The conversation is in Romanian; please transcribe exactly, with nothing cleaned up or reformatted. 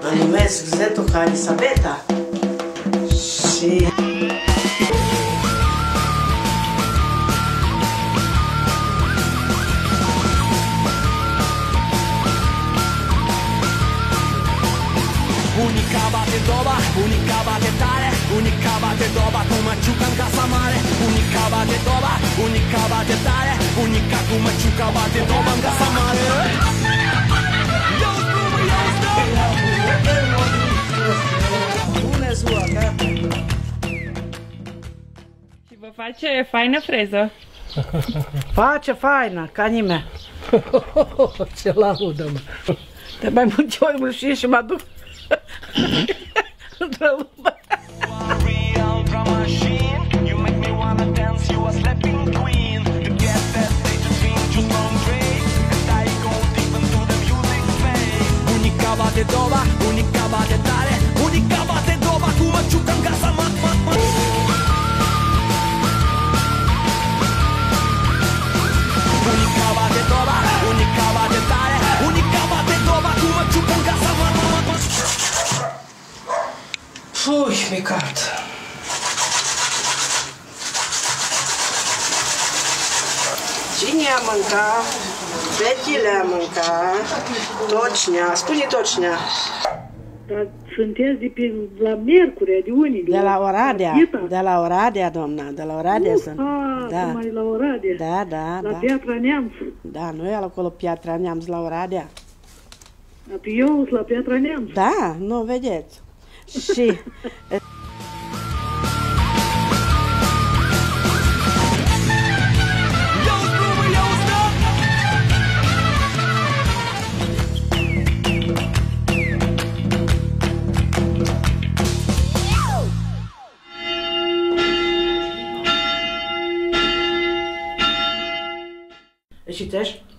Mă numesc Zetuca Elisabeta și... Unica bate doba, unica bate tare, unica bate doba cu măciuca în casa mare. Unica bate doba, unica bate tare, unica cu măciuca bate doba în casa mare. Bună ziua, gata! Și vă face faină freză. Face faină, ca nimeni. Ce laudă, mă! De mai multe ori mă știu și mă duc într-o lume. Unica bate doba, unica bate tare, unica bate doba cu măciuca în casa mare. Unica bate doba, unica bate tare, unica bate doba cu măciuca în casa mare. Ui, mi-e cald. Cine a mâncat? Fetile a mâncat. Tocnea, spune Tocnea. Dar sunteți de pe, la Miercurea, de unii? De la Oradea, Chita? de la Oradea, doamna, de la Oradea Uh, sunt. a, Da. mai la Oradea. Da, da, La da. Piatra Neamț. Da, nu e acolo Piatra Neamț, la Oradea. La eu sunt la Piatra Neamț. Da, nu vedeți. Și... Citești?